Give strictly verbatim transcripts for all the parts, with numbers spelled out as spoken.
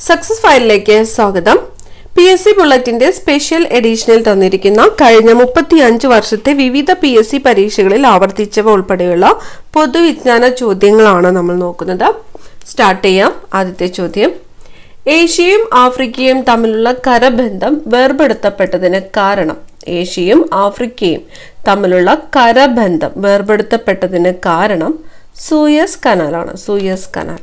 Success ഫയലിലേക്ക് സ്വാഗതം. P S C ബുള്ളറ്റിന്റെ സ്പെഷ്യൽ എഡിഷനിൽ തന്നിരിക്കുന്ന കഴിഞ്ഞ മുപ്പത്തിയഞ്ച് വർഷത്തെ വിവിധ പി എസ് സി പരീക്ഷകളിൽ ആവർത്തിച്ചവ ഉൾപ്പെടെയുള്ള പൊതുവിജ്ഞാന ചോദ്യങ്ങളാണ് നമ്മൾ നോക്കുന്നത്. സ്റ്റാർട്ട് ചെയ്യാം. ആദ്യത്തെ ചോദ്യം: ഏഷ്യയും ആഫ്രിക്കയും തമ്മിലുള്ള കരബന്ധം വേർപെടുത്തപ്പെട്ടതിന് കാരണം ഏഷ്യയും ആഫ്രിക്കയും തമ്മിലുള്ള കരബന്ധം വേർപെടുത്തപ്പെട്ടതിന് കാരണം സൂയസ് കനാലാണ്. Suez canal.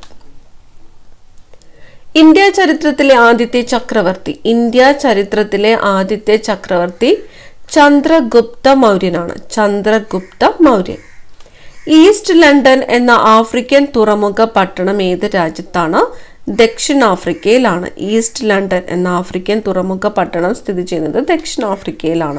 ഇന്ത്യ ചരിത്രത്തിലെ ആദ്യത്തെ ചക്രവർത്തി ഇന്ത്യ ചരിത്രത്തിലെ ആദ്യത്തെ ചക്രവർത്തി ചന്ദ്രഗുപ്ത മൗര്യനാണ്. ചന്ദ്രഗുപ്ത മൗര്യൻ. ഈസ്റ്റ് ലണ്ടൻ എന്ന ആഫ്രിക്കൻ തുറമുഖ പട്ടണം ഏത് രാജ്യത്താണ്? ദക്ഷിണാഫ്രിക്കയിലാണ്. ഈസ്റ്റ് ലണ്ടൻ എന്ന ആഫ്രിക്കൻ തുറമുഖ പട്ടണം സ്ഥിതി ചെയ്യുന്നത് ദക്ഷിണാഫ്രിക്കയിലാണ്.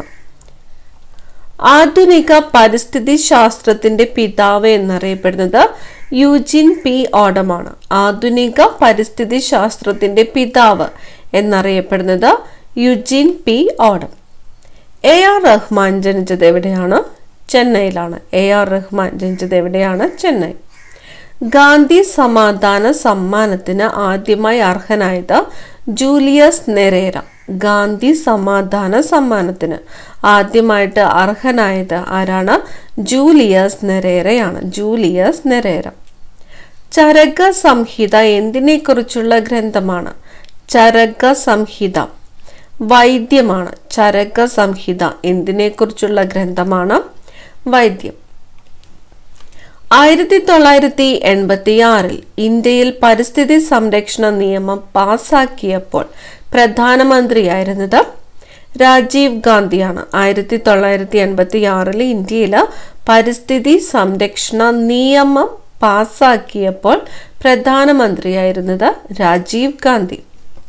ആധുനിക പരിസ്ഥിതി ശാസ്ത്രത്തിന്റെ പിതാവ് എന്നറിയപ്പെടുന്നത് യൂജിൻ പി ഓഡമാണ്. ആധുനിക പരിസ്ഥിതി ശാസ്ത്രത്തിന്റെ പിതാവ് എന്നറിയപ്പെടുന്നത് Eugene P Odum. A R Rahman ജനിച്ചത് എവിടെയാണ്? ചെന്നൈയിലാണ്. എ ആർ റഹ്മാൻ ജനിച്ചത് എവിടെയാണ്? ചെന്നൈ. ഗാന്ധി സമാധാന സമ്മാനത്തിന് ആദ്യമായി അർഹനായത് ജൂലിയസ് നെരേര. ഗാന്ധി സമാധാന സമ്മാനത്തിന് ആദ്യമായിട്ട് അർഹനായത് ആരാണ്? ജൂലിയസ് നെരേരയാണ്. Julius Nyerere. ചരക സംഹിത എന്തിനെക്കുറിച്ചുള്ള ഗ്രന്ഥമാണ്? ചരക സംഹിത വൈദ്യമാണ്. ചരക സംഹിത എന്തിനെക്കുറിച്ചുള്ള ഗ്രന്ഥമാണ്? വൈദ്യം. ആയിരത്തി തൊള്ളായിരത്തി എൺപത്തി ആറിൽ ഇന്ത്യയിൽ പരിസ്ഥിതി സംരക്ഷണ നിയമം പാസാക്കിയപ്പോൾ പ്രധാനമന്ത്രിയായിരുന്നത് രാജീവ് ഗാന്ധിയാണ്. ആയിരത്തി തൊള്ളായിരത്തി എൺപത്തി ആറിൽ ഇന്ത്യയിൽ പരിസ്ഥിതി സംരക്ഷണ നിയമം പാസാക്കിയപ്പോൾ പ്രധാനമന്ത്രിയായിരുന്നത് രാജീവ് ഗാന്ധി.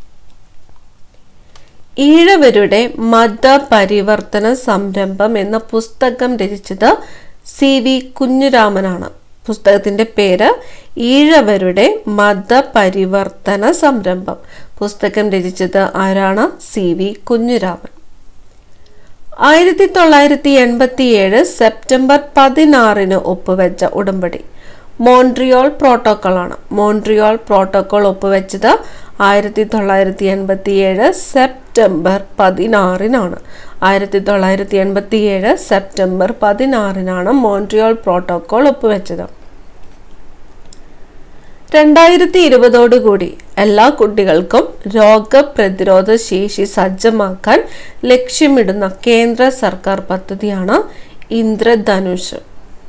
ഈഴവരുടെ മതപരിവർത്തന സംരംഭം എന്ന പുസ്തകം രചിച്ചത് സി വി കുഞ്ഞിരാമനാണ്. പുസ്തകത്തിന്റെ പേര് ഈഴവരുടെ മതപരിവർത്തന സംരംഭം. പുസ്തകം രചിച്ചത് ആരാണ്? C V Kunhiraman. ആയിരത്തി തൊള്ളായിരത്തി എൺപത്തി ഏഴ് സെപ്റ്റംബർ പതിനാറിന് ഒപ്പുവെച്ച ഉടമ്പടി മോൺട്രിയോൾ പ്രോട്ടോക്കോൾ ആണ്. മോൺട്രിയോൾ പ്രോട്ടോക്കോൾ ഒപ്പുവെച്ചത് ആയിരത്തി തൊള്ളായിരത്തി എൺപത്തി ഏഴ് സെപ്റ്റംബർ പതിനാറിനാണ്. ആയിരത്തി തൊള്ളായിരത്തി എൺപത്തി ഏഴ് സെപ്റ്റംബർ പതിനാറിനാണ് മോൺട്രിയോൾ പ്രോട്ടോക്കോൾ ഒപ്പുവെച്ചത്. രണ്ടായിരത്തി ഇരുപതോടുകൂടി എല്ലാ കുട്ടികൾക്കും രോഗപ്രതിരോധ ശേഷി സജ്ജമാക്കാൻ ലക്ഷ്യമിടുന്ന കേന്ദ്ര സർക്കാർ പദ്ധതിയാണ് ഇന്ദ്രധനുഷ്.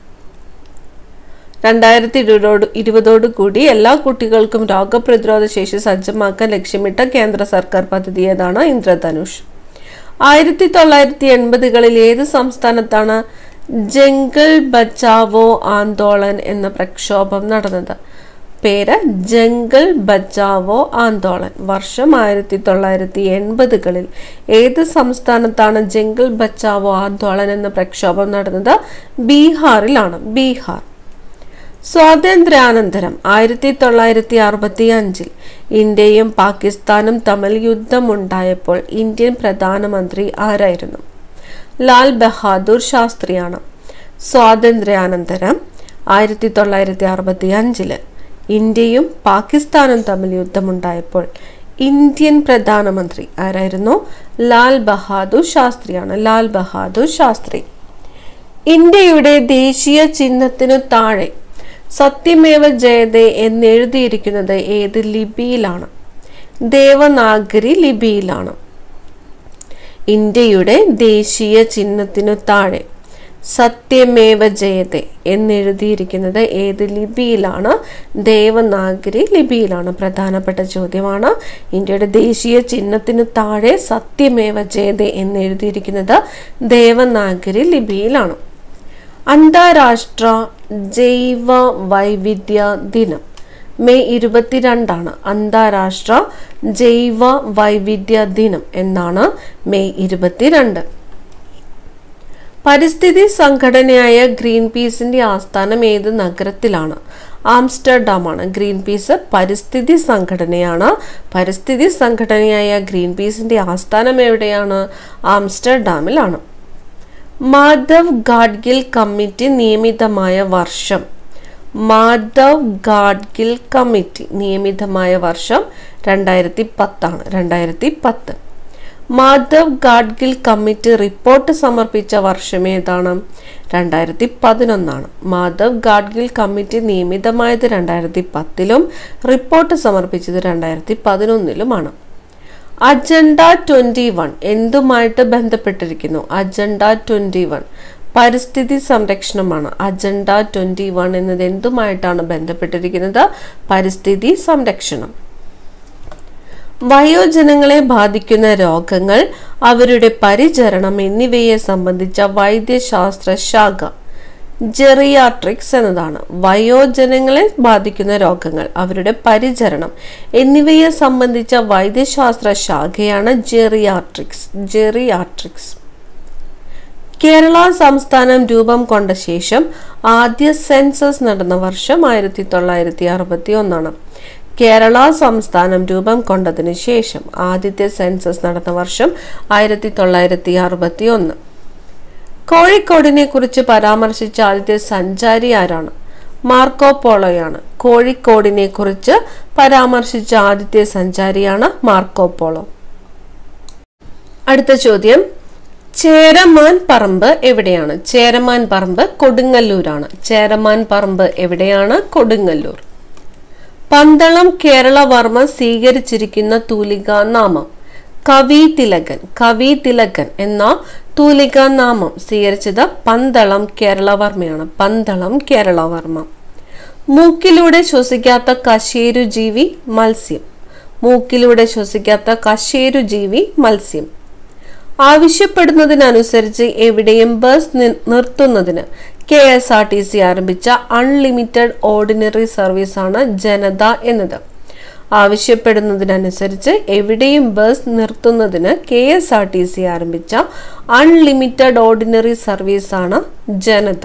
രണ്ടായിരത്തി ഇരുപതോട് ഇരുപതോടുകൂടി എല്ലാ കുട്ടികൾക്കും രോഗപ്രതിരോധ ശേഷി സജ്ജമാക്കാൻ ലക്ഷ്യമിട്ട കേന്ദ്ര സർക്കാർ പദ്ധതി ഏതാണ്? ഇന്ദ്രധനുഷ്. ആയിരത്തി തൊള്ളായിരത്തി എൺപതുകളിൽ ഏത് സംസ്ഥാനത്താണ് ജംഗിൾ ബച്ചാവോ ആന്തോളൻ എന്ന പ്രക്ഷോഭം നടന്നത്? പേര് ജംഗിൾ ബച്ചാവോ ആന്തോളൻ. വർഷം ആയിരത്തി തൊള്ളായിരത്തി എൺപതുകളിൽ ഏത് സംസ്ഥാനത്താണ് ജംഗിൾ ബച്ചാവോ ആന്തോളൻ എന്ന പ്രക്ഷോഭം നടന്നത്? ബീഹാറിലാണ്. ബീഹാർ. സ്വാതന്ത്ര്യാനന്തരം ആയിരത്തി തൊള്ളായിരത്തി അറുപത്തി അഞ്ചിൽ ഇന്ത്യയും പാകിസ്ഥാനും തമ്മിൽ യുദ്ധമുണ്ടായപ്പോൾ ഇന്ത്യൻ പ്രധാനമന്ത്രി ആരായിരുന്നു? ലാൽ ബഹാദൂർ ശാസ്ത്രിയാണ്. സ്വാതന്ത്ര്യാനന്തരം ആയിരത്തി തൊള്ളായിരത്തി അറുപത്തി അഞ്ചില് ഇന്ത്യയും പാകിസ്ഥാനും തമ്മിൽ യുദ്ധമുണ്ടായപ്പോൾ ഇന്ത്യൻ പ്രധാനമന്ത്രി ആരായിരുന്നു? ലാൽ ബഹാദൂർ ശാസ്ത്രിയാണ്. ലാൽ ബഹാദൂർ ശാസ്ത്രി. ഇന്ത്യയുടെ ദേശീയ ചിഹ്നത്തിനു താഴെ സത്യമേവ ജയതേ എന്നെഴുതിയിരിക്കുന്നത് ഏത് ലിപിയിലാണ്? ദേവനാഗരി ലിപിയിലാണ്. ഇന്ത്യയുടെ ദേശീയ ചിഹ്നത്തിനു താഴെ സത്യമേവ ജയതേ എന്നെഴുതിയിരിക്കുന്നത് ഏത് ലിപിയിലാണ്? ദേവനാഗരി ലിപിയിലാണ്. പ്രധാനപ്പെട്ട ചോദ്യമാണ്. ഇന്ത്യയുടെ ദേശീയ ചിഹ്നത്തിനു താഴെ സത്യമേവ ജയതേ എന്നെഴുതിയിരിക്കുന്നത് ദേവനാഗരി ലിപിയിലാണ്. അന്താരാഷ്ട്ര ജൈവ വൈവിധ്യ ദിനം മെയ് ഇരുപത്തിരണ്ടാണ്. അന്താരാഷ്ട്ര ജൈവ വൈവിധ്യ ദിനം എന്നാണ് മെയ് ഇരുപത്തിരണ്ട്. പരിസ്ഥിതി സംഘടനയായ ഗ്രീൻ പീസിന്റെ ആസ്ഥാനം ഏത് നഗരത്തിലാണ്? ആംസ്റ്റർഡാമാണ്. ഗ്രീൻ പീസ് പരിസ്ഥിതി സംഘടനയാണ്. പരിസ്ഥിതി സംഘടനയായ ഗ്രീൻ പീസിന്റെ ആസ്ഥാനം എവിടെയാണ്? ആംസ്റ്റർഡാമിലാണ്. മാധവ് ഗാഡ്ഗിൽ കമ്മിറ്റി നിയമിതമായ വർഷം മാധവ് ഗാഡ്ഗിൽ കമ്മിറ്റി നിയമിതമായ വർഷം രണ്ടായിരത്തി പത്താണ് രണ്ടായിരത്തി പത്ത്. മാധവ് ഗാഡ്ഗിൽ കമ്മിറ്റി റിപ്പോർട്ട് സമർപ്പിച്ച വർഷം ഏതാണ്? രണ്ടായിരത്തി പതിനൊന്നാണ്. മാധവ് ഗാഡ്ഗിൽ കമ്മിറ്റി നിയമിതമായത് രണ്ടായിരത്തി പത്തിലും റിപ്പോർട്ട് സമർപ്പിച്ചത് രണ്ടായിരത്തി പതിനൊന്നിലുമാണ്. അജണ്ട ട്വന്റി വൺ എന്തുമായിട്ട് ബന്ധപ്പെട്ടിരിക്കുന്നു? അജണ്ട ട്വന്റി വൺ പരിസ്ഥിതി സംരക്ഷണമാണ്. അജണ്ട ട്വന്റി വൺ എന്നത് എന്തുമായിട്ടാണ് ബന്ധപ്പെട്ടിരിക്കുന്നത്? പരിസ്ഥിതി സംരക്ഷണം. വയോജനങ്ങളെ ബാധിക്കുന്ന രോഗങ്ങൾ, അവരുടെ പരിചരണം എന്നിവയെ സംബന്ധിച്ച വൈദ്യശാസ്ത്ര ശാഖ ജെറിയാട്രിക്സ് എന്നതാണ്. വയോജനങ്ങളെ ബാധിക്കുന്ന രോഗങ്ങൾ, അവരുടെ പരിചരണം എന്നിവയെ സംബന്ധിച്ച വൈദ്യശാസ്ത്ര ശാഖയാണ് ജെറിയാട്രിക്സ് ജെറിയാട്രിക്സ്. കേരള സംസ്ഥാനം രൂപം കൊണ്ട ശേഷം ആദ്യ സെൻസസ് നടന്ന വർഷം ആയിരത്തി തൊള്ളായിരത്തി അറുപത്തി ഒന്നാണ്. കേരള സംസ്ഥാനം രൂപം കൊണ്ടതിനു ശേഷം ആദ്യത്തെ സെൻസസ് നടന്ന വർഷം ആയിരത്തി തൊള്ളായിരത്തി അറുപത്തി ഒന്ന്. കോഴിക്കോടിനെ കുറിച്ച് പരാമർശിച്ച ആദ്യത്തെ സഞ്ചാരി ആരാണ്? മാർക്കോ പോളോയാണ്. കോഴിക്കോടിനെ കുറിച്ച് പരാമർശിച്ച ആദ്യത്തെ സഞ്ചാരിയാണ് മാർക്കോ പോളോ. അടുത്ത ചോദ്യം, ചേരമാൻ പറമ്പ് എവിടെയാണ്? ചേരമാൻ പറമ്പ് കൊടുങ്ങല്ലൂരാണ്. ചേരമാൻ പറമ്പ് എവിടെയാണ്? കൊടുങ്ങല്ലൂർ. പന്തളം കേരളവർമ്മ സ്വീകരിച്ചിരിക്കുന്ന തൂലികാ നാമം? കവി തിലകൻ. കവി തിലകൻ എന്ന തൂലികാ നാമം സ്വീകരിച്ചത് പന്തളം കേരളവർമ്മയാണ്. പന്തളം കേരളവർമ്മ. മൂക്കിലൂടെ ശ്വസിക്കാത്ത കശേരു ജീവി മത്സ്യം. മൂക്കിലൂടെ ശ്വസിക്കാത്ത കശേരു ജീവി മത്സ്യം. ആവശ്യപ്പെടുന്നതിനനുസരിച്ച് എവിടെയും ബസ് നിർത്തുന്നതിന് K S R T C ആരംഭിച്ച അൺലിമിറ്റഡ് ഓർഡിനറി സർവീസ് ആണ് ജനത എന്നത്. ആവശ്യപ്പെടുന്നതിനനുസരിച്ച് എവിടെയും ബസ് നിർത്തുന്നതിന് K S R T C ആരംഭിച്ച അൺലിമിറ്റഡ് ഓർഡിനറി സർവീസ് ആണ് ജനത.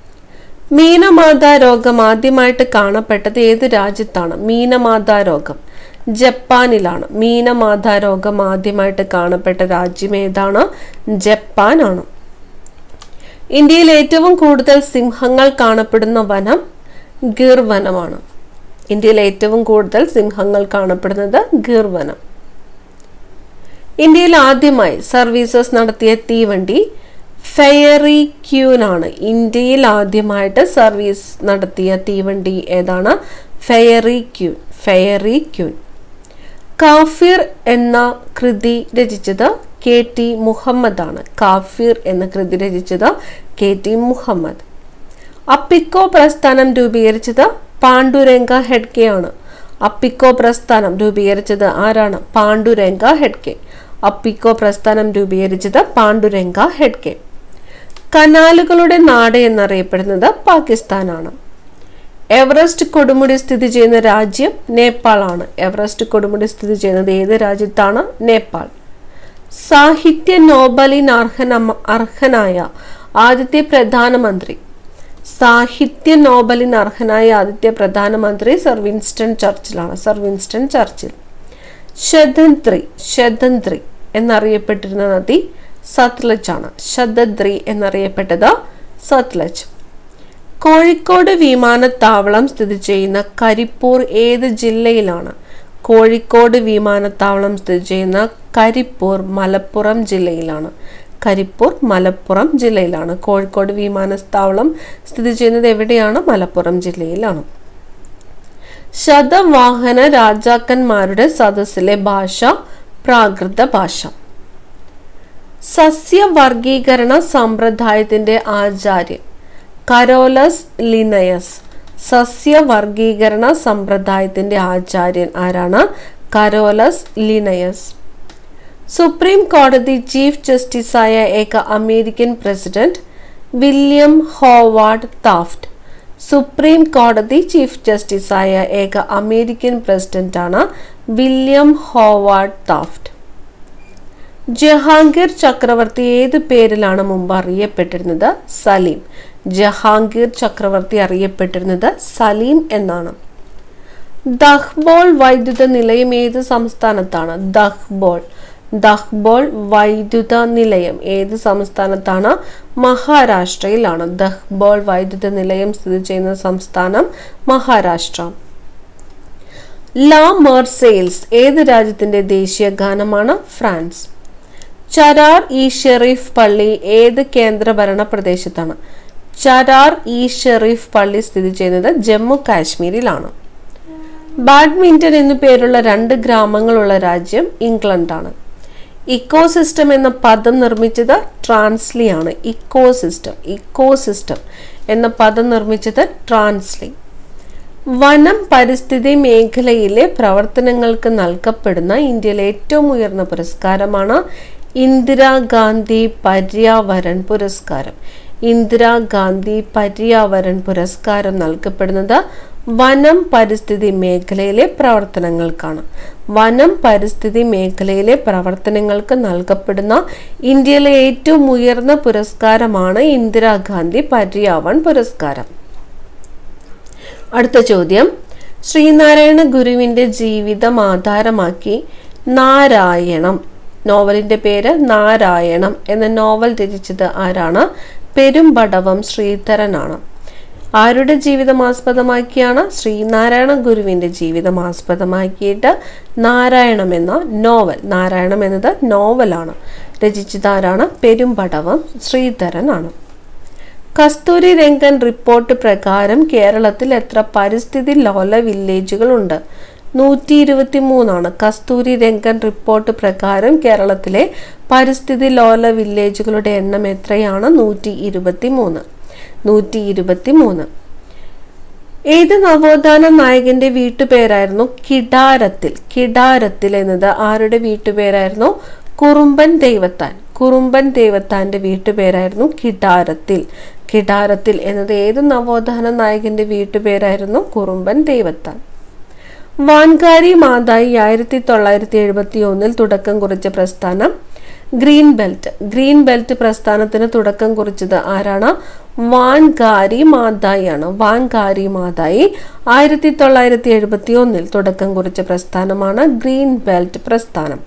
മീനമാതാ രോഗം ആദ്യമായിട്ട് കാണപ്പെട്ടത് ഏത് രാജ്യത്താണ്? മീനമാതാ രോഗം ജപ്പാനിലാണ്. മീനമാതാ രോഗം ആദ്യമായിട്ട് കാണപ്പെട്ട രാജ്യം ഏതാണ്? ജപ്പാനാണ്. ഇന്ത്യയിൽ ഏറ്റവും കൂടുതൽ സിംഹങ്ങൾ കാണപ്പെടുന്ന വനം ഗിർ വനമാണ്. ഇന്ത്യയിൽ ഏറ്റവും കൂടുതൽ സിംഹങ്ങൾ കാണപ്പെടുന്നത് ഗിർ വനം. ഇന്ത്യയിൽ ആദ്യമായി സർവീസസ് നടത്തിയ തീവണ്ടി ഫെയറി ക്യൂൻ ആണ്. ഇന്ത്യയിൽ ആദ്യമായിട്ട് സർവീസ് നടത്തിയ തീവണ്ടി ഏതാണ്? Fairy queen fairy queen. കാഫിർ എന്ന കൃതി രചിച്ചത് കെ ടി മുഹമ്മദ് ആണ്. കാഫിർ എന്ന കൃതി രചിച്ചത് കെ ടി മുഹമ്മദ്. അപ്പിക്കോ പ്രസ്ഥാനം രൂപീകരിച്ചത് പാണ്ഡുരംഗ ഹെഡ്കെ ആണ്. അപ്പിക്കോ പ്രസ്ഥാനം രൂപീകരിച്ചത് ആരാണ്? പാണ്ഡുരംഗ ഹെഡ്കെ. അപ്പിക്കോ പ്രസ്ഥാനം രൂപീകരിച്ചത് പാണ്ഡുരംഗ ഹെഡ്കെ. കനാലുകളുടെ നാട് എന്നറിയപ്പെടുന്നത് പാകിസ്ഥാനാണ്. എവറസ്റ്റ് കൊടുമുടി സ്ഥിതി ചെയ്യുന്ന രാജ്യം നേപ്പാൾ ആണ്. എവറസ്റ്റ് കൊടുമുടി സ്ഥിതി ചെയ്യുന്നത് ഏത് രാജ്യത്താണ്? നേപ്പാൾ. സാഹിത്യ നോബലിന് അർഹന അർഹനായ ആദ്യത്തെ പ്രധാനമന്ത്രി? സാഹിത്യ നോബലിന് അർഹനായ ആദ്യത്തെ പ്രധാനമന്ത്രി സർ വിൻസ്റ്റൺ ചർച്ചിലാണ്. Sir Winston Churchill. Shatadri Shatadri എന്നറിയപ്പെട്ടിരുന്ന നദി സത്ലജ് ആണ്. ശതദ്രി എന്നറിയപ്പെട്ടത് സത്ലജ്. കോഴിക്കോട് വിമാനത്താവളം സ്ഥിതി ചെയ്യുന്ന കരിപ്പൂർ ഏത് ജില്ലയിലാണ്? കോഴിക്കോട് വിമാനത്താവളം സ്ഥിതി ചെയ്യുന്ന കരിപ്പൂർ മലപ്പുറം ജില്ലയിലാണ്. കരിപ്പൂർ മലപ്പുറം ജില്ലയിലാണ്. കോഴിക്കോട് വിമാനത്താവളം സ്ഥിതി ചെയ്യുന്നത് എവിടെയാണ്? മലപ്പുറം ജില്ലയിലാണ്. ശതവാഹന രാജാക്കന്മാരുടെ സദസ്സിലെ ഭാഷ പ്രാകൃത ഭാഷ. സസ്യവർഗീകരണ സമ്പ്രദായത്തിന്റെ ആചാര്യൻ കരോലസ് ലിനയസ്. സസ്യവർഗീകരണ സമ്പ്രദായത്തിന്റെ ആചാര്യൻ ആരാണ്? Carolus Linnaeus. സുപ്രീം കോടതി ചീഫ് ജസ്റ്റിസായ ഏക American president William Howard Taft. Supreme കോടതി ചീഫ് ജസ്റ്റിസായ ഏക അമേരിക്കൻ പ്രസിഡന്റ് ആണ് വില്യം ഹോവാർഡ് താഫ്റ്റ്. ജഹാംഗീർ ചക്രവർത്തി ഏത് പേരിലാണ് മുമ്പ് അറിയപ്പെട്ടിരുന്നത്? സലീം. ജഹാംഗീർ ചക്രവർത്തി അറിയപ്പെട്ടിരുന്നത് സലീം എന്നാണ്. ദഹ്ബോൾ വൈദ്യുത നിലയം ഏത് സംസ്ഥാനത്താണ്? ദഹ്ബോൾ ദഹ്ബോൾ വൈദ്യുത നിലയം ഏത് സംസ്ഥാനത്താണ്? മഹാരാഷ്ട്രയിലാണ്. ദഹ്ബോൾ വൈദ്യുത നിലയം സ്ഥിതി ചെയ്യുന്ന സംസ്ഥാനം മഹാരാഷ്ട്ര. ലാ മെർസെയിൽസ് ഏത് രാജ്യത്തിന്റെ ദേശീയ ഗാനമാണ്? ഫ്രാൻസ്. ചരാർ ഇ ഷെരീഫ് പള്ളി ഏത് കേന്ദ്രഭരണ പ്രദേശത്താണ്? ചരാർ ഇ ഷെരീഫ് പള്ളി സ്ഥിതി ചെയ്യുന്നത് ജമ്മു കാശ്മീരിലാണ്. ബാഡ്മിന്റൺ എന്നു പേരുള്ള രണ്ട് ഗ്രാമങ്ങളുള്ള രാജ്യം ഇംഗ്ലണ്ടാണ്. ഇക്കോസിസ്റ്റം എന്ന പദം നിർമ്മിച്ചത് ട്രാൻസ്ലി ആണ്. ഇക്കോസിസ്റ്റം ഇക്കോസിസ്റ്റം എന്ന പദം നിർമ്മിച്ചത് ട്രാൻസ്ലി. വനം പരിസ്ഥിതി മേഖലയിലെ പ്രവർത്തനങ്ങൾക്ക് നൽകപ്പെടുന്ന ഇന്ത്യയിലെ ഏറ്റവും ഉയർന്ന പുരസ്കാരമാണ് ഇന്ദിരാഗാന്ധി പര്യാവരൺ പുരസ്കാരം. ഇന്ദിരാഗാന്ധി പര്യാവരൺ പുരസ്കാരം നൽകപ്പെടുന്നത് വനം പരിസ്ഥിതി മേഖലയിലെ പ്രവർത്തനങ്ങൾക്കാണ്. വനം പരിസ്ഥിതി മേഖലയിലെ പ്രവർത്തനങ്ങൾക്ക് നൽകപ്പെടുന്ന ഇന്ത്യയിലെ ഏറ്റവും ഉയർന്ന പുരസ്കാരമാണ് ഇന്ദിരാഗാന്ധി പര്യാവരൺ പുരസ്കാരം. അടുത്ത ചോദ്യം, ശ്രീനാരായണ ഗുരുവിന്റെ ജീവിതം ആധാരമാക്കി നാരായണം നോവലിന്റെ പേര് നാരായണം എന്ന നോവൽ രചിച്ചത് ആരാണ്? പെരുമ്പടവം ശ്രീധരനാണ്. ആരുടെ ജീവിതം ആസ്പദമാക്കിയാണ്? ശ്രീനാരായണ ഗുരുവിന്റെ ജീവിതം ആസ്പദമാക്കിയിട്ട് നാരായണം എന്ന നോവൽ നാരായണം എന്നത് നോവലാണ്. രചിച്ചത് ആരാണ്? പെരുമ്പടവം ശ്രീധരനാണ്. കസ്തൂരി രംഗൻ റിപ്പോർട്ട് പ്രകാരം കേരളത്തിൽ എത്ര പരിസ്ഥിതി ലോല വില്ലേജുകൾ ഉണ്ട്? നൂറ്റി ഇരുപത്തി മൂന്നാണ്. കസ്തൂരി രംഗൻ റിപ്പോർട്ട് പ്രകാരം കേരളത്തിലെ പരിസ്ഥിതി ലോല വില്ലേജുകളുടെ എണ്ണം എത്രയാണ്? നൂറ്റി ഇരുപത്തി മൂന്ന് നൂറ്റി ഇരുപത്തി മൂന്ന്. ഏത് നവോത്ഥാന നായകന്റെ വീട്ടുപേരായിരുന്നു കിടാരത്തിൽ? കിടാരത്തിൽ എന്നത് ആരുടെ വീട്ടുപേരായിരുന്നു? കുറുമ്പൻ ദൈവത്താൻ. കുറുമ്പൻ ദൈവത്താന്റെ വീട്ടുപേരായിരുന്നു കിടാരത്തിൽ. കിടാരത്തിൽ എന്നത് ഏത് നവോത്ഥാന നായകന്റെ വീട്ടുപേരായിരുന്നു? കുറുമ്പൻ ദൈവത്താൻ. വാൻകാരി മാതായി ആയിരത്തി തൊള്ളായിരത്തി എഴുപത്തി ഒന്നിൽ തുടക്കം കുറിച്ച പ്രസ്ഥാനം ഗ്രീൻ ബെൽറ്റ്. ഗ്രീൻ ബെൽറ്റ് പ്രസ്ഥാനത്തിന് തുടക്കം കുറിച്ചത് ആരാണ്? വാൻകാരി മാതായിയാണ്. വാൻകാരി മാതായി ആയിരത്തി തൊള്ളായിരത്തി എഴുപത്തി ഒന്നിൽ തുടക്കം കുറിച്ച പ്രസ്ഥാനമാണ് ഗ്രീൻ ബെൽറ്റ് പ്രസ്ഥാനം.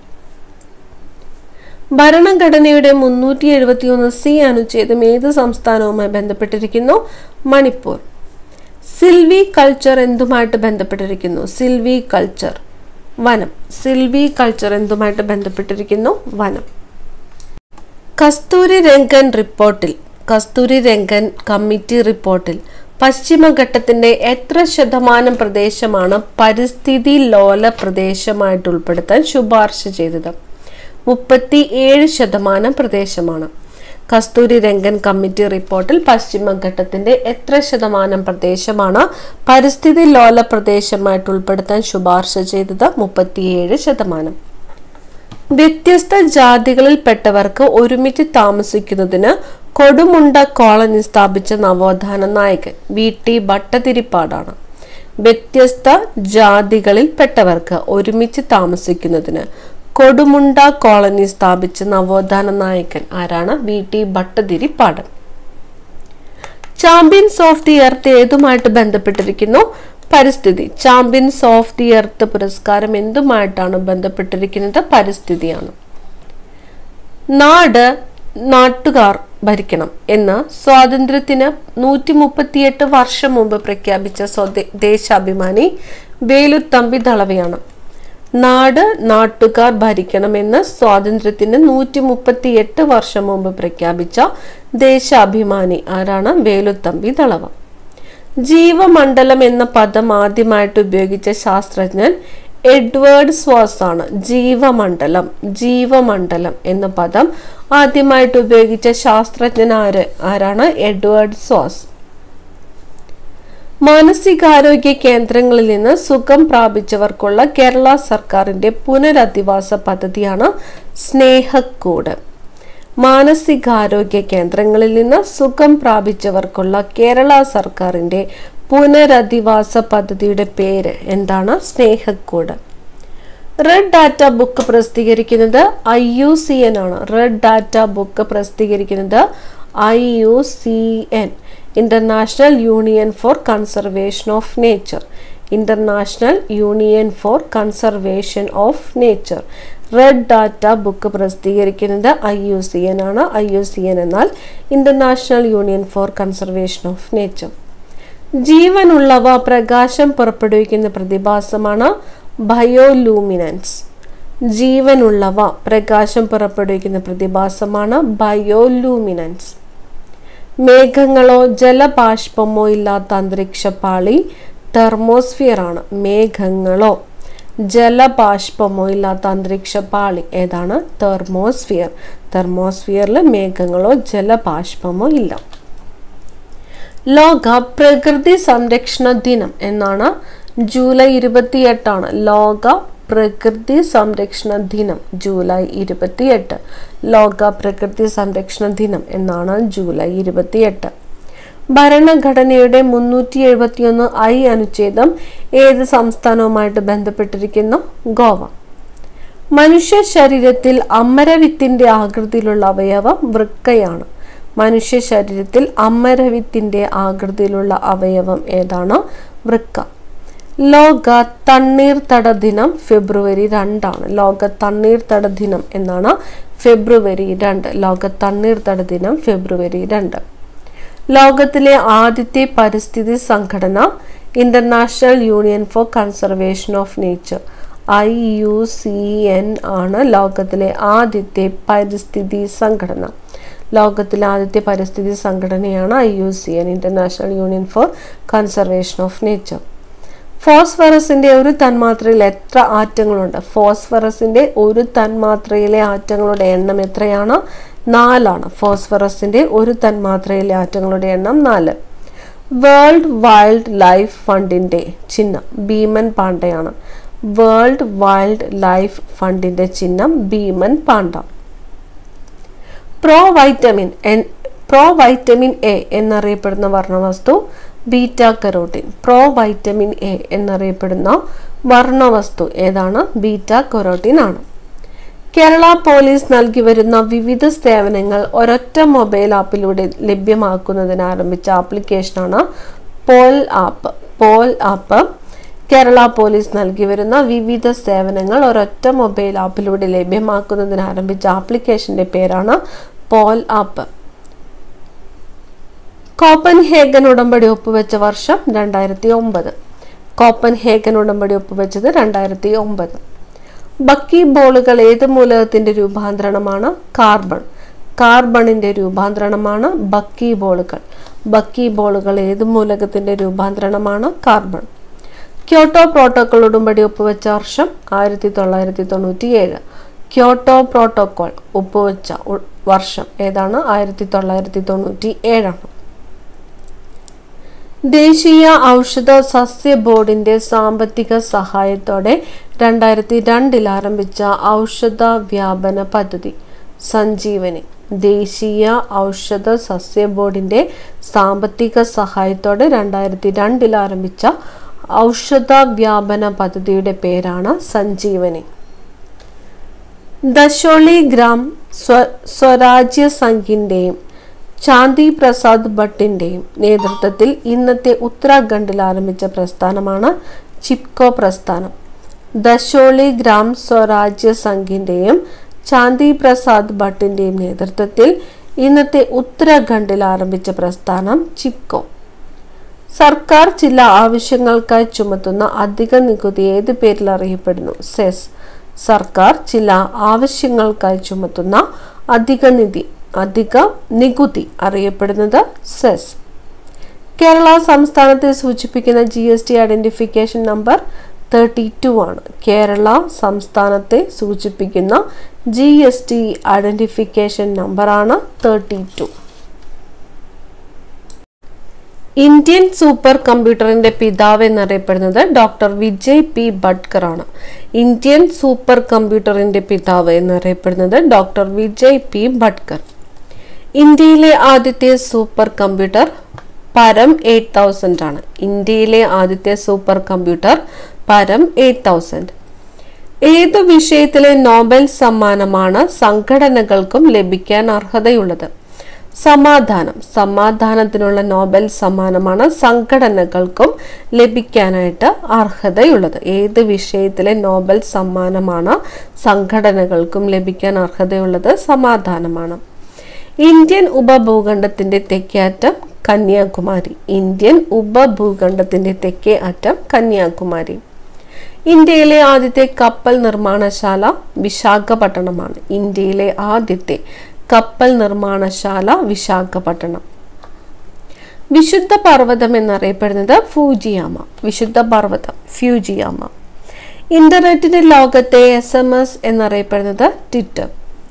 ഭരണഘടനയുടെ മുന്നൂറ്റി എഴുപത്തി ഒന്ന് സി അനുച്ഛേദം ഏത് സംസ്ഥാനവുമായി ബന്ധപ്പെട്ടിരിക്കുന്നു? മണിപ്പൂർ. സിൽവി കൾച്ചർ എന്തുമായിട്ട് ബന്ധപ്പെട്ടിരിക്കുന്നു? സിൽവി കൾച്ചർ വനം. സിൽവി കൾച്ചർ എന്തുമായിട്ട് ബന്ധപ്പെട്ടിരിക്കുന്നു? വനം. കസ്തൂരി രംഗൻ റിപ്പോർട്ടിൽ കസ്തൂരി രംഗൻ കമ്മിറ്റി റിപ്പോർട്ടിൽ പശ്ചിമഘട്ടത്തിന്റെ എത്ര ശതമാനം പ്രദേശമാണ് പരിസ്ഥിതി ലോല പ്രദേശമായിട്ട് ഉൾപ്പെടുത്താൻ ശുപാർശ ചെയ്തത്? മുപ്പത്തി ഏഴ് ശതമാനം പ്രദേശമാണ്. കസ്തൂരി രംഗൻ കമ്മിറ്റി റിപ്പോർട്ടിൽ പശ്ചിമഘട്ടത്തിന്റെ എത്ര ശതമാനം പ്രദേശമാണ് പരിസ്ഥിതി ലോല പ്രദേശമായിട്ട് ഉൾപ്പെടുത്താൻ ശുപാർശ ചെയ്തത്? മുപ്പത്തിയേഴ് ശതമാനം. വ്യത്യസ്ത ജാതികളിൽപ്പെട്ടവർക്ക് ഒരുമിച്ച് താമസിക്കുന്നതിന് കൊടുമുണ്ട കോളനി സ്ഥാപിച്ച നവോത്ഥാന നായകൻ വി ടി ഭട്ടതിരിപ്പാടാണ്. വ്യത്യസ്ത ജാതികളിൽപ്പെട്ടവർക്ക് ഒരുമിച്ച് താമസിക്കുന്നതിന് കൊടുമുണ്ട കോളനി സ്ഥാപിച്ച നവോത്ഥാന നായകൻ ആരാണ്? V T Bhattathiripad. Champions of the earth ഏതുമായിട്ട് ബന്ധപ്പെട്ടിരിക്കുന്നു? പരിസ്ഥിതി. ചാമ്പ്യൻസ് ഓഫ് ദി എർത്ത് പുരസ്കാരം എന്തുമായിട്ടാണ് ബന്ധപ്പെട്ടിരിക്കുന്നത്? പരിസ്ഥിതിയാണ്. നാട് നാട്ടുകാർ ഭരിക്കണം എന്ന് സ്വാതന്ത്ര്യത്തിന് നൂറ്റി മുപ്പത്തിയെട്ട് വർഷം മുമ്പ് പ്രഖ്യാപിച്ച ദേശാഭിമാനി വേലുത്തമ്പി ദളവയാണ്. നാട് നാട്ടുകാർ ഭരിക്കണമെന്ന് സ്വാതന്ത്ര്യത്തിന് നൂറ്റി മുപ്പത്തി എട്ട് വർഷം മുമ്പ് പ്രഖ്യാപിച്ച ദേശാഭിമാനി ആരാണ്? വേലുത്തമ്പി ദളവ. ജീവമണ്ഡലം എന്ന പദം ആദ്യമായിട്ട് ഉപയോഗിച്ച ശാസ്ത്രജ്ഞൻ എഡ്വേർഡ് സ്വാസ് ആണ്. ജീവമണ്ഡലം ജീവമണ്ഡലം എന്ന പദം ആദ്യമായിട്ട് ഉപയോഗിച്ച ശാസ്ത്രജ്ഞൻ ആര് ആരാണ്? Edward Suess. മാനസികാരോഗ്യ കേന്ദ്രങ്ങളിൽ നിന്ന് സുഖം പ്രാപിച്ചവർക്കുള്ള കേരള സർക്കാരിന്റെ പുനരധിവാസ പദ്ധതിയാണ് സ്നേഹക്കൂട്. മാനസികാരോഗ്യ കേന്ദ്രങ്ങളിൽ നിന്ന് സുഖം പ്രാപിച്ചവർക്കുള്ള കേരള സർക്കാരിന്റെ പുനരധിവാസ പദ്ധതിയുടെ പേര് എന്താണ്? സ്നേഹക്കൂട്. റെഡ് ഡാറ്റ ബുക്ക് പ്രസിദ്ധീകരിക്കുന്നത് ഐ യു സി എൻ ആണ്. റെഡ് ഡാറ്റ ബുക്ക് പ്രസിദ്ധീകരിക്കുന്നത് I U C N, international union for conservation of nature. International union for conservation of nature. Red data book പ്രസിദ്ധീകരിക്കുന്നത് ഐ യു സി എൻ ആണ്. I U C N എന്നാൽ international union for conservation of nature. ജീവനുള്ളവ പ്രകാശം പുറപ്പെടുവിക്കുന്ന പ്രതിഭാസമാണ് ബയോലൂമിനൻസ്. ജീവനുള്ളവ പ്രകാശം പുറപ്പെടുവിക്കുന്ന പ്രതിഭാസമാണ് ബയോലൂമിനൻസ്. മേഘങ്ങളോ ജലബാഷ്പമോ ഇല്ലാത്ത അന്തരീക്ഷ പാളി തെർമോസ്ഫിയർ ആണ്. മേഘങ്ങളോ ജലബാഷ്പമോ ഇല്ലാത്ത അന്തരീക്ഷ പാളി ഏതാണ്? തെർമോസ്ഫിയർ. തെർമോസ്ഫിയറിൽ മേഘങ്ങളോ ജലബാഷ്പമോ ഇല്ല. ലോക പ്രകൃതി സംരക്ഷണ ദിനം എന്നാണ്. ജൂലൈ ഇരുപത്തിയെട്ടാണ് ലോക പ്രകൃതി സംരക്ഷണ ദിനം. ജൂലൈ ഇരുപത്തിയെട്ട് ലോക പ്രകൃതി സംരക്ഷണ ദിനം എന്നാണ് ജൂലൈ ഇരുപത്തിയെട്ട്. ഭരണഘടനയുടെ മുന്നൂറ്റി എഴുപത്തിയൊന്ന് ഐ അനുച്ഛേദം ഏത് സംസ്ഥാനവുമായിട്ട് ബന്ധപ്പെട്ടിരിക്കുന്നു? ഗോവ. മനുഷ്യ ശരീരത്തിൽ അമരവിത്തിന്റെ ആകൃതിയിലുള്ള അവയവം വൃക്കയാണ്. മനുഷ്യ ശരീരത്തിൽ അമരവിത്തിന്റെ ആകൃതിയിലുള്ള അവയവം ഏതാണ്? വൃക്ക. ലോക തണ്ണീർത്തട ദിനം ഫെബ്രുവരി രണ്ടാണ്. ലോക തണ്ണീർത്തട ദിനം എന്നാണ് ഫെബ്രുവരി രണ്ട്. ലോക തണ്ണീർത്തട ദിനം ഫെബ്രുവരി രണ്ട്. ലോകത്തിലെ ആദ്യത്തെ പരിസ്ഥിതി സംഘടന international union for conservation of nature I U C N ആണ്. ലോകത്തിലെ ആദ്യത്തെ പരിസ്ഥിതി സംഘടന. ലോകത്തിലെ ആദ്യത്തെ പരിസ്ഥിതി സംഘടനയാണ് I U C N, international union for conservation of nature. ഫോസ്ഫറസിന്റെ ഒരു തന്മാത്രയിൽ എത്ര ആറ്റങ്ങളുണ്ട്? ഫോസ്ഫറസിന്റെ ഒരു തന്മാത്രയിലെ ആറ്റങ്ങളുടെ എണ്ണം എത്രയാണ്? നാലാണ്. ഫോസ്ഫറസിന്റെ ഒരു തന്മാത്രയിലെ ആറ്റങ്ങളുടെ എണ്ണം നാല്. വേൾഡ് വൈൽഡ് ലൈഫ് ഫണ്ടിന്റെ ചിഹ്നം ഭീമൻ പാണ്ഡയാണ്. വേൾഡ് വൈൽഡ് ലൈഫ് ഫണ്ടിന്റെ ചിഹ്നം ഭീമൻ panda. Pro vitamin pro vitamin A എന്നറിയപ്പെടുന്ന വർണ്ണവസ്തു beta carotene. Pro vitamin A എന്നറിയപ്പെടുന്ന വർണ്ണവസ്തു ഏതാണ്? ബീറ്റ കരോട്ടിൻ ആണ്. കേരള പോലീസ് നൽകി വരുന്ന വിവിധ സേവനങ്ങൾ ഒരൊറ്റ മൊബൈൽ ആപ്പിലൂടെ ലഭ്യമാക്കുന്നതിന് ആരംഭിച്ച ആപ്ലിക്കേഷനാണ് പോൽ ആപ്പ്. പോൽ ആപ്പ് കേരള പോലീസ് നൽകി വരുന്ന വിവിധ സേവനങ്ങൾ ഒരൊറ്റ മൊബൈൽ ആപ്പിലൂടെ ലഭ്യമാക്കുന്നതിന് ആരംഭിച്ച ആപ്ലിക്കേഷന്റെ പേരാണ് പോൽ ആപ്പ്. കോപ്പൻഹേഗൻ ഉടമ്പടി ഒപ്പുവെച്ച വർഷം രണ്ടായിരത്തി ഒമ്പത്. കോപ്പൻഹേഗൻ ഉടമ്പടി ഒപ്പുവെച്ചത് രണ്ടായിരത്തി ഒമ്പത്. ബക്കി ബോളുകൾ ഏത് മൂലകത്തിന്റെ രൂപാന്തരണമാണ്? കാർബൺ. കാർബണിന്റെ രൂപാന്തരണമാണ് ബക്കി ബോളുകൾ. ബക്കി ബോളുകൾ ഏത് മൂലകത്തിന്റെ രൂപാന്തരണമാണ്? കാർബൺ. ക്യോട്ടോ പ്രോട്ടോകോൾ ഉടമ്പടി ഒപ്പുവെച്ച വർഷം ആയിരത്തി തൊള്ളായിരത്തി തൊണ്ണൂറ്റി ഏഴ്. ക്യോട്ടോ പ്രോട്ടോകോൾ ഒപ്പുവെച്ച വർഷം ഏതാണ്? ആയിരത്തി തൊള്ളായിരത്തി തൊണ്ണൂറ്റി ഏഴാണ്. ദേശീയ ഔഷധ സസ്യ ബോർഡിന്റെ സാമ്പത്തിക സഹായത്തോടെ രണ്ടായിരത്തി രണ്ടിൽ ആരംഭിച്ച ഔഷധ വ്യാപന പദ്ധതി സഞ്ജീവനി. ദേശീയ ഔഷധ സസ്യ ബോർഡിന്റെ സാമ്പത്തിക സഹായത്തോടെ രണ്ടായിരത്തി രണ്ടിൽ ആരംഭിച്ച ഔഷധ വ്യാപന പദ്ധതിയുടെ പേരാണ് സഞ്ജീവനി. ദശോളി ഗ്രാം സ്വരാജ്യ സംഘിന്റെയും ചാന്തി പ്രസാദ് ഭട്ടിന്റെയും നേതൃത്വത്തിൽ ഇന്നത്തെ ഉത്തരാഖണ്ഡിൽ ആരംഭിച്ച പ്രസ്ഥാനമാണ് ചിപ്കോ പ്രസ്ഥാനം. ദശോളി ഗ്രാം സ്വരാജ്യ സംഘിന്റെയും ചാന്തി പ്രസാദ് ഭട്ടിന്റെയും നേതൃത്വത്തിൽ ഇന്നത്തെ ഉത്തരാഖണ്ഡിൽ ആരംഭിച്ച പ്രസ്ഥാനം ചിപ്കോ. സർക്കാർ ചില ആവശ്യങ്ങൾക്കായി ചുമത്തുന്ന അധിക നികുതി ഏത് പേരിൽ അറിയപ്പെടുന്നു? സെസ്. സർക്കാർ ചില ആവശ്യങ്ങൾക്കായി ചുമത്തുന്ന അധിക നിധി അധിക നികുതി അറിയപ്പെടുന്നത് സെസ്. കേരള സംസ്ഥാനത്തെ സൂചിപ്പിക്കുന്ന G S T identification number thirty two ആണ്. കേരള സംസ്ഥാനത്തെ സൂചിപ്പിക്കുന്ന ജി എസ് ടി ഐഡന്റിഫിക്കേഷൻ നമ്പറാണ് തേർട്ടി ടു. ഇന്ത്യൻ സൂപ്പർ കമ്പ്യൂട്ടറിന്റെ പിതാവ് എന്നറിയപ്പെടുന്നത് ഡോക്ടർ വിജയ് പി ഭട്കർ ആണ്. ഇന്ത്യൻ സൂപ്പർ കമ്പ്യൂട്ടറിന്റെ പിതാവ് എന്നറിയപ്പെടുന്നത് ഡോക്ടർ വിജയ് പി ഭട്കർ. ഇന്ത്യയിലെ ആദ്യത്തെ supercomputer Param eight thousand ആണ്. ഇന്ത്യയിലെ ആദ്യത്തെ supercomputer Param eight thousand. ഏതു വിഷയത്തിലെ നോബൽ സമ്മാനമാണ് സംഘടനകൾക്കും ലഭിക്കാൻ അർഹതയുള്ളത്? സമാധാനം. സമാധാനത്തിനുള്ള നോബൽ സമ്മാനമാണ് സംഘടനകൾക്കും ലഭിക്കാനായിട്ട് അർഹതയുള്ളത്. ഏത് വിഷയത്തിലെ നോബൽ സമ്മാനമാണ് സംഘടനകൾക്കും ലഭിക്കാൻ അർഹതയുള്ളത്? സമാധാനമാണ്. ഇന്ത്യൻ ഉപഭൂഖണ്ഡത്തിന്റെ തെക്കേ അറ്റം കന്യാകുമാരി. ഇന്ത്യൻ ഉപഭൂഖണ്ഡത്തിന്റെ തെക്കേ അറ്റം കന്യാകുമാരി. ഇന്ത്യയിലെ ആദ്യത്തെ കപ്പൽ നിർമ്മാണശാല വിശാഖപട്ടണമാണ്. ഇന്ത്യയിലെ ആദ്യത്തെ കപ്പൽ നിർമ്മാണശാല വിശാഖപട്ടണം. വിശുദ്ധ പർവ്വതം എന്നറിയപ്പെടുന്നത് ഫൂജിയാമ. വിശുദ്ധ പർവ്വതം ഫ്യൂജിയാമ. ഇന്റർനെറ്റിന്റെ ലോകത്തെ എസ് എം എസ് എന്നറിയപ്പെടുന്നത് ട്വിറ്റർ.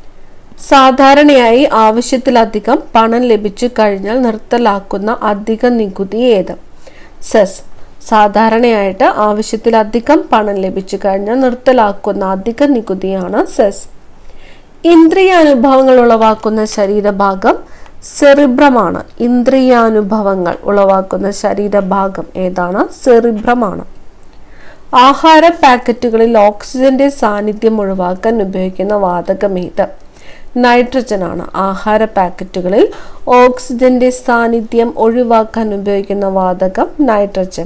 സാധാരണയായി ആവശ്യത്തിലധികം പണം ലഭിച്ചു കഴിഞ്ഞാൽ നിർത്തലാക്കുന്ന അധിക നികുതി ഏത്? സെസ്. സാധാരണയായിട്ട് ആവശ്യത്തിലധികം പണം ലഭിച്ചു കഴിഞ്ഞാൽ നിർത്തലാക്കുന്ന അധിക നികുതിയാണ് സെസ്. ഇന്ദ്രിയാനുഭവങ്ങൾ ഉളവാക്കുന്ന ശരീരഭാഗം സെറിബ്രമാണ്. ഇന്ദ്രിയാനുഭവങ്ങൾ ഉളവാക്കുന്ന ശരീരഭാഗം ഏതാണ്? സെറിബ്രമാണ്. ആഹാര പാക്കറ്റുകളിൽ ഓക്സിജന്റെ സാന്നിധ്യം ഒഴിവാക്കാൻ ഉപയോഗിക്കുന്ന വാതകം ഏത്? നൈട്രജൻ ആണ്. ആഹാര പാക്കറ്റുകളിൽ ഓക്സിജന്റെ സാന്നിധ്യം ഒഴിവാക്കാൻ ഉപയോഗിക്കുന്ന വാതകം നൈട്രജൻ.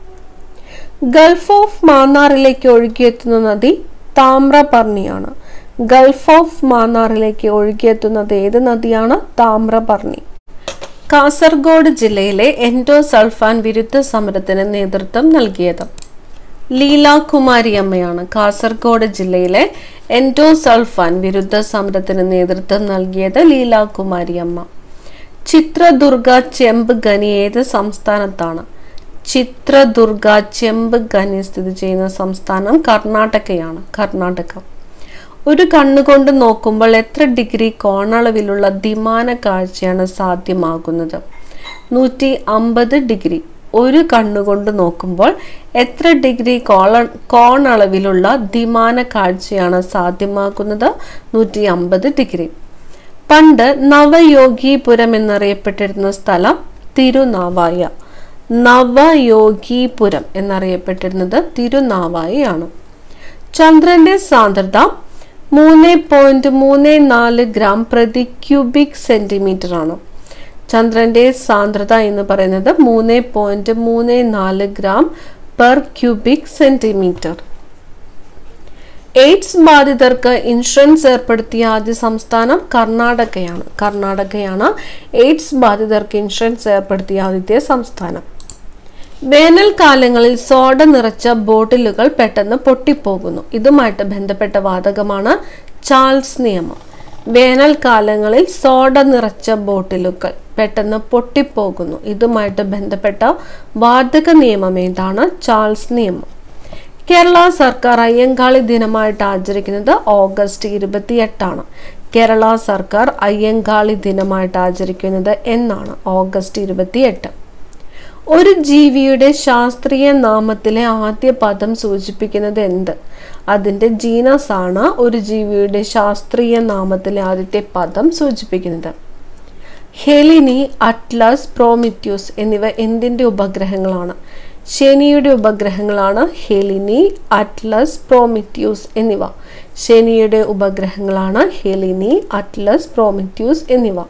ഗൾഫ് ഓഫ് മാന്നാറിലേക്ക് ഒഴുകിയെത്തുന്ന നദി താമ്രപർണിയാണ്. ഗൾഫ് ഓഫ് മാന്നാറിലേക്ക് ഒഴുകിയെത്തുന്നത് ഏത് നദിയാണ്? താമ്രപർണി. കാസർഗോഡ് ജില്ലയിലെ എൻഡോസൾഫാൻ വിരുദ്ധ സമരത്തിന് നേതൃത്വം നൽകിയത് ലീലാകുമാരി അമ്മയാണ്. കാസർഗോഡ് ജില്ലയിലെ എൻഡോസൾഫാൻ വിരുദ്ധ സമരത്തിന് നേതൃത്വം നൽകിയത് ലീലാകുമാരി അമ്മ. ചിത്രദുർഗ ചെമ്പ് ഖനി ഏത് സംസ്ഥാനത്താണ്? ചിത്രദുർഗ ചെമ്പ് ഖനി സ്ഥിതി ചെയ്യുന്ന സംസ്ഥാനം കർണാടകയാണ്. കർണാടക. ഒരു കണ്ണുകൊണ്ട് നോക്കുമ്പോൾ എത്ര ഡിഗ്രി കോണളവിലുള്ള ദ്വിമാന കാഴ്ചയാണ് സാധ്യമാകുന്നത്? നൂറ്റി അമ്പത് ഡിഗ്രി. ഒരു കണ്ണുകൊണ്ട് നോക്കുമ്പോൾ എത്ര ഡിഗ്രി കോള കോണളവിലുള്ള ദ്വിമാന കാഴ്ചയാണ് സാധ്യമാകുന്നത്? നൂറ്റി അമ്പത് ഡിഗ്രി. പണ്ട് നവയോഗീപുരം എന്നറിയപ്പെട്ടിരുന്ന സ്ഥലം തിരുനാവായ. നവയോഗീപുരം എന്നറിയപ്പെട്ടിരുന്നത് തിരുനാവായയാണ്. ചന്ദ്രന്റെ സാന്ദ്രത മൂന്ന് പോയിന്റ് മൂന്ന് നാല് ഗ്രാം പ്രതി ക്യൂബിക് സെന്റിമീറ്റർ ആണ്. ചന്ദ്രന്റെ സാന്ദ്രത എന്ന് പറയുന്നത് മൂന്ന് പോയിന്റ് മൂന്ന് നാല് gram per cubic centimetre. AIDS ബാധിതർക്ക് ഇൻഷുറൻസ് ഏർപ്പെടുത്തിയ ആദ്യ സംസ്ഥാനം കർണാടകയാണ്. കർണാടകയാണ് എയ്ഡ്സ് ബാധിതർക്ക് ഇൻഷുറൻസ് ഏർപ്പെടുത്തിയ ആദ്യത്തെ സംസ്ഥാനം. വേനൽക്കാലങ്ങളിൽ സോഡ നിറച്ച ബോട്ടിലുകൾ പെട്ടെന്ന് പൊട്ടിപ്പോകുന്നു. ഇതുമായിട്ട് ബന്ധപ്പെട്ട വാതകമാണ് ചാൾസ് നിയമം. വേനൽക്കാലങ്ങളിൽ സോഡ നിറച്ച ബോട്ടിലുകൾ പെട്ടെന്ന് പൊട്ടിപ്പോകുന്നു. ഇതുമായിട്ട് ബന്ധപ്പെട്ട വാതക നിയമം ഏതാണ്? ചാൾസ് നിയമം. കേരള സർക്കാർ അയ്യങ്കാളി ദിനമായിട്ട് ആചരിക്കുന്നത് ഓഗസ്റ്റ് ഇരുപത്തി എട്ടാണ്. കേരള സർക്കാർ അയ്യങ്കാളി ദിനമായിട്ട് ആചരിക്കുന്നത് എന്നാണ്? ഓഗസ്റ്റ് ഇരുപത്തി എട്ട്. ഒരു ജീവിയുടെ ശാസ്ത്രീയ നാമത്തിലെ ആദ്യ പദം സൂചിപ്പിക്കുന്നത് എന്ത്? അതിന്റെ ജീനസ് ആണ് ഒരു ജീവിയുടെ ശാസ്ത്രീയ നാമത്തിലെ ആദ്യത്തെ പദം സൂചിപ്പിക്കുന്നത്. ഹെലിനി, അറ്റ്ലസ്, പ്രോമിത്യൂസ് എന്നിവ എന്തിന്റെ ഉപഗ്രഹങ്ങളാണ്? ശനിയുടെ ഉപഗ്രഹങ്ങളാണ് ഹെലിനി, അറ്റ്ലസ്, പ്രോമിത്യൂസ് എന്നിവ. ശനിയുടെ ഉപഗ്രഹങ്ങളാണ് ഹെലിനി, അറ്റ്ലസ്, പ്രോമിത്യൂസ് എന്നിവ.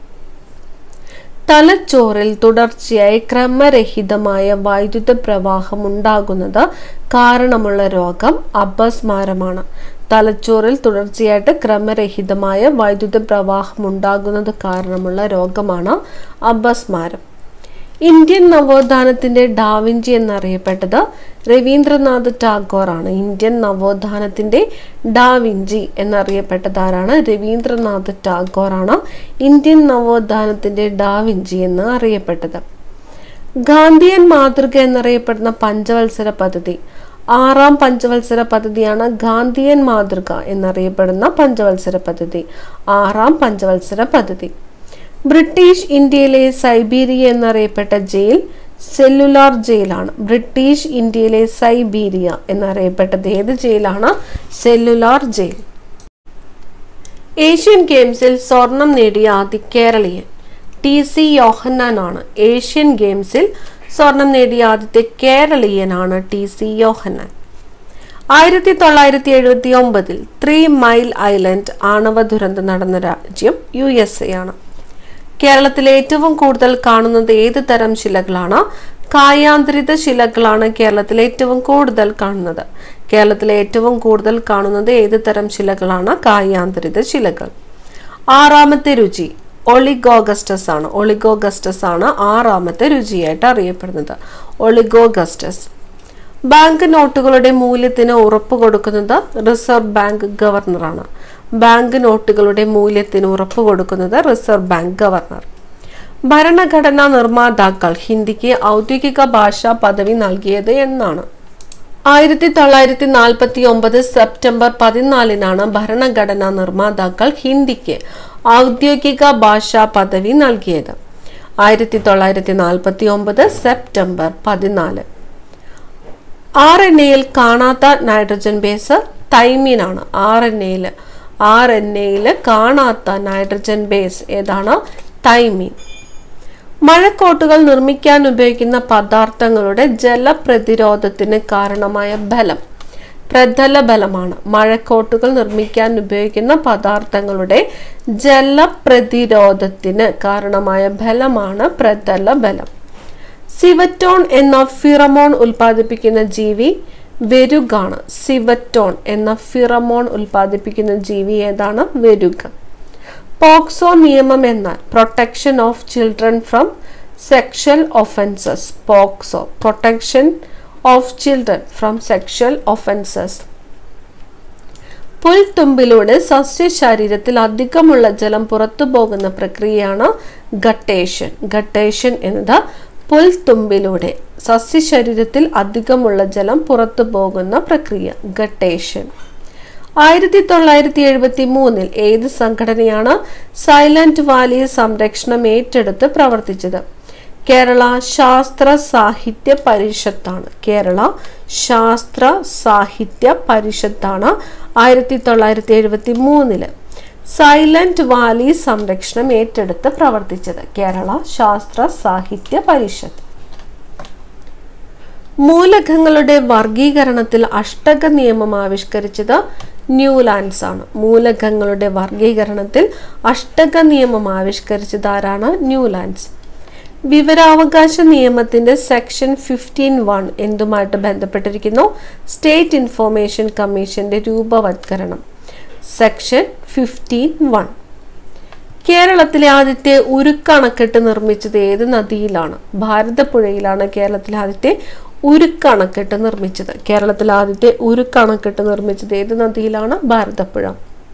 തലച്ചോറിൽ തുടർച്ചയായി ക്രമരഹിതമായ വൈദ്യുത പ്രവാഹം ഉണ്ടാകുന്നത് കാരണമുള്ള രോഗം അപസ്മാരമാണ്. തലച്ചോറിൽ തുടർച്ചയായിട്ട് ക്രമരഹിതമായ വൈദ്യുത പ്രവാഹം ഉണ്ടാകുന്നത് കാരണമുള്ള രോഗമാണ് അപസ്മാരം. ഇന്ത്യൻ നവോത്ഥാനത്തിന്റെ ഡാവിഞ്ചി എന്നറിയപ്പെട്ടത് രവീന്ദ്രനാഥ് ടാഗോർ ആണ്. ഇന്ത്യൻ നവോത്ഥാനത്തിന്റെ ഡാവിഞ്ചി എന്നറിയപ്പെട്ടത് ആരാണ്? രവീന്ദ്രനാഥ് ടാഗോർ ആണ് ഇന്ത്യൻ നവോത്ഥാനത്തിന്റെ ഡാവിഞ്ചി എന്ന് അറിയപ്പെട്ടത്. ഗാന്ധിയൻ മാതൃക എന്നറിയപ്പെടുന്ന പഞ്ചവത്സര പദ്ധതി ആറാം പഞ്ചവത്സര പദ്ധതിയാണ്. ഗാന്ധിയൻ മാതൃക എന്നറിയപ്പെടുന്ന പഞ്ചവത്സര പദ്ധതി ആറാം പഞ്ചവത്സര പദ്ധതി. ബ്രിട്ടീഷ് ഇന്ത്യയിലെ സൈബീരിയ എന്നറിയപ്പെട്ട ജയിൽ സെല്ലുലാർ ജയിലാണ്. ബ്രിട്ടീഷ് ഇന്ത്യയിലെ സൈബീരിയ എന്നറിയപ്പെട്ടത് ഏത് ജയിലാണ്? Cellular jail. ഏഷ്യൻ ഗെയിംസിൽ സ്വർണം നേടിയ ആദ്യ കേരളീയൻ ടി സി യോഹന്നാൻ ആണ്. ഏഷ്യൻ ഗെയിംസിൽ സ്വർണം നേടിയ ആദ്യത്തെ കേരളീയനാണ് ടി സി യോഹന്നാൻ. ആയിരത്തി തൊള്ളായിരത്തി എഴുപത്തി ഒമ്പതിൽ ത്രീ മൈൽ ഐലൻഡ് ആണവ ദുരന്തം നടന്ന രാജ്യം യു എസ് എ ആണ്. കേരളത്തിൽ ഏറ്റവും കൂടുതൽ കാണുന്നത് ഏത് തരം ശിലകളാണ്? കായാന്തരിത ശിലകളാണ് കേരളത്തിൽ ഏറ്റവും കൂടുതൽ കാണുന്നത്. കേരളത്തിലെ ഏറ്റവും കൂടുതൽ കാണുന്നത് ഏത് തരം ശിലകളാണ്? കായാന്തരിത ശിലകൾ. ആറാമത്തെ രുചി ഒളിഗോഗസ്റ്റസ് ആണ്. ഒളിഗോഗസ്റ്റസ് ആണ് ആറാമത്തെ രുചിയായിട്ട് അറിയപ്പെടുന്നത്. ഒളിഗോഗസ്റ്റസ്. ബാങ്ക് നോട്ടുകളുടെ മൂല്യത്തിന് ഉറപ്പ് കൊടുക്കുന്നത് റിസർവ് ബാങ്ക് ഗവർണറാണ്. ബാങ്ക് നോട്ടുകളുടെ മൂല്യത്തിന് ഉറപ്പ് കൊടുക്കുന്നത് റിസർവ് ബാങ്ക് ഗവർണർ. ഭരണഘടനാ നിർമ്മാതാക്കൾ ഹിന്ദിക്ക് ഔദ്യോഗിക ഭാഷാ പദവി നൽകിയത് എന്നാണ്? ആയിരത്തി തൊള്ളായിരത്തി നാൽപ്പത്തി ഒമ്പത് സെപ്റ്റംബർ പതിനാലിനാണ് ഭരണഘടനാ നിർമ്മാതാക്കൾ ഹിന്ദിക്ക് ഔദ്യോഗിക ഭാഷാ പദവി നൽകിയത്. ആയിരത്തി തൊള്ളായിരത്തി നാൽപ്പത്തി ഒമ്പത് സെപ്റ്റംബർ പതിനാല്. ആർ എൻ എയിൽ കാണാത്ത നൈട്രജൻ ബേസ് തൈമീൻ ആണ്. ആർ എൻ എയിൽ ആർ എൻ എയിൽ കാണാത്ത നൈട്രജൻ ബേസ് ഏതാണ്? തൈമീൻ. മഴക്കോട്ടുകൾ നിർമ്മിക്കാൻ ഉപയോഗിക്കുന്ന പദാർത്ഥങ്ങളുടെ ജലപ്രതിരോധത്തിന് കാരണമായ ബലം പ്രതല ബലമാണ്. മഴക്കോട്ടുകൾ നിർമ്മിക്കാൻ ഉപയോഗിക്കുന്ന പദാർത്ഥങ്ങളുടെ ജലപ്രതിരോധത്തിന് കാരണമായ ബലമാണ് പ്രതല ബലം. സിവറ്റോൺ എന്ന ഫിറമോൺ ഉൽപ്പാദിപ്പിക്കുന്ന ജീവി വെരുകാണ്. സിവറ്റോൺ എന്ന ഫിറമോൺ ഉൽപ്പാദിപ്പിക്കുന്ന ജീവി ഏതാണ്? വെരുക. പോക്സോ നിയമം എന്നാൽ protection of children from sexual offences. POCSO protection of children from sexual offences. പുൽത്തുമ്പിലൂടെ സസ്യ ശരീരത്തിൽ അധികമുള്ള ജലം പുറത്തു പോകുന്ന പ്രക്രിയയാണ് ഗട്ടേഷൻ. ഗട്ടേഷൻ എന്നത് പുൽത്തുമ്പിലൂടെ സസ്യ ശരീരത്തിൽ അധികമുള്ള ജലം പുറത്തു പോകുന്ന പ്രക്രിയ ഗട്ടേഷൻ. ആയിരത്തി തൊള്ളായിരത്തി എഴുപത്തി മൂന്നിൽ ഏത് സംഘടനയാണ് സൈലന്റ് വാലി സംരക്ഷണം ഏറ്റെടുത്ത് പ്രവർത്തിച്ചത്? കേരള ശാസ്ത്ര സാഹിത്യ പരിഷത്താണ്. കേരള ശാസ്ത്ര സാഹിത്യ പരിഷത്താണ് ആയിരത്തി തൊള്ളായിരത്തി എഴുപത്തി മൂന്നില് സൈലന്റ് വാലി സംരക്ഷണം ഏറ്റെടുത്ത് പ്രവർത്തിച്ചത്. കേരള ശാസ്ത്ര സാഹിത്യ പരിഷത്ത്. മൂലകങ്ങളുടെ വർഗീകരണത്തിൽ അഷ്ടക നിയമം ആവിഷ്കരിച്ചത് ന്യൂലാൻഡ്സ് ആണ്. മൂലകങ്ങളുടെ വർഗീകരണത്തിൽ അഷ്ടക നിയമം ആവിഷ്കരിച്ചത് ആരാണ്? ന്യൂലാൻഡ്സ്. വിവരാവകാശ നിയമത്തിന്റെ സെക്ഷൻ ഫിഫ്റ്റീൻ വൺ എന്തുമായിട്ട് ബന്ധപ്പെട്ടിരിക്കുന്നു? സ്റ്റേറ്റ് ഇൻഫോർമേഷൻ കമ്മീഷന്റെ രൂപവത്കരണം. Section fifteen one. കേരളത്തിലെ ആദ്യത്തെ ഉരുക്കണക്കെട്ട് നിർമ്മിച്ചത് ഏത് നദിയിലാണ്? ഭാരതപ്പുഴയിലാണ് കേരളത്തിലെ ആദ്യത്തെ ഉരുക്കണക്കെട്ട് നിർമ്മിച്ചത്. കേരളത്തിലെ ആദ്യത്തെ ഉരുക്കണക്കെട്ട് നിർമ്മിച്ചത് ഏത് നദിയിലാണ്? ഭാരതപ്പുഴ.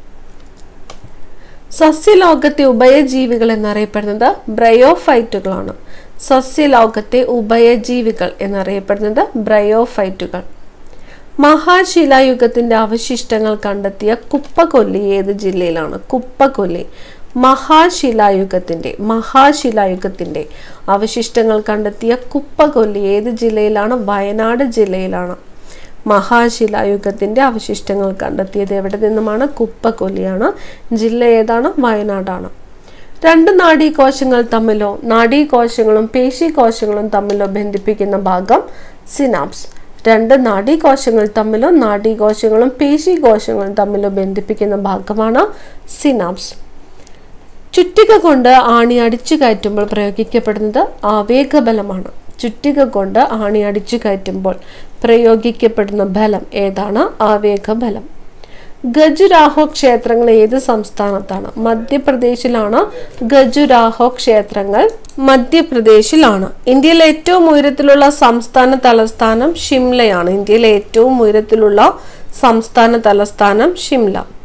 സസ്യലോകത്തെ ഉഭയജീവികൾ എന്നറിയപ്പെടുന്നത് ബ്രയോഫൈറ്റുകളാണ്. സസ്യലോകത്തെ ഉഭയജീവികൾ എന്നറിയപ്പെടുന്നത് ബ്രയോഫൈറ്റുകൾ. മഹാശിലായുഗത്തിന്റെ അവശിഷ്ടങ്ങൾ കണ്ടെത്തിയ കുപ്പക്കൊല്ലി ഏത് ജില്ലയിലാണ്? കുപ്പക്കൊല്ലി. മഹാശിലായുഗത്തിന്റെ മഹാശിലായുഗത്തിന്റെ അവശിഷ്ടങ്ങൾ കണ്ടെത്തിയ കുപ്പക്കൊല്ലി ഏത് ജില്ലയിലാണ്? വയനാട് ജില്ലയിലാണ്. മഹാശിലായുഗത്തിന്റെ അവശിഷ്ടങ്ങൾ കണ്ടെത്തിയത് എവിടെ നിന്നുമാണ്? കുപ്പക്കൊല്ലിയാണ്. ജില്ല ഏതാണ്? വയനാടാണ്. രണ്ട് നാഡീകോശങ്ങൾ തമ്മിലോ നാഡീകോശങ്ങളും പേശികോശങ്ങളും തമ്മിലോ ബന്ധിപ്പിക്കുന്ന ഭാഗം സിനാപ്സ്. രണ്ട് നാഡീകോശങ്ങൾ തമ്മിലോ നാഡീകോശങ്ങളും പേശികോശങ്ങളും തമ്മിലോ ബന്ധിപ്പിക്കുന്ന ഭാഗമാണ് സിനാപ്സ്. ചുറ്റിക കൊണ്ട് ആണി അടിച്ചു കയറ്റുമ്പോൾ പ്രയോഗിക്കപ്പെടുന്നത് ആവേഗബലമാണ്. ചുറ്റിക കൊണ്ട് ആണി അടിച്ചു കയറ്റുമ്പോൾ പ്രയോഗിക്കപ്പെടുന്ന ബലം ഏതാണ്? ആവേഗബലം. ഖജുരാഹോ ക്ഷേത്രങ്ങൾ ഏത് സംസ്ഥാനത്താണ്? മധ്യപ്രദേശിലാണ്. ഖജുരാഹോ ക്ഷേത്രങ്ങൾ മധ്യപ്രദേശിലാണ്. ഇന്ത്യയിലെ ഏറ്റവും ഉയരത്തിലുള്ള സംസ്ഥാന തലസ്ഥാനം ഷിംലയാണ്. ഇന്ത്യയിലെ ഏറ്റവും ഉയരത്തിലുള്ള സംസ്ഥാന തലസ്ഥാനം ഷിംല.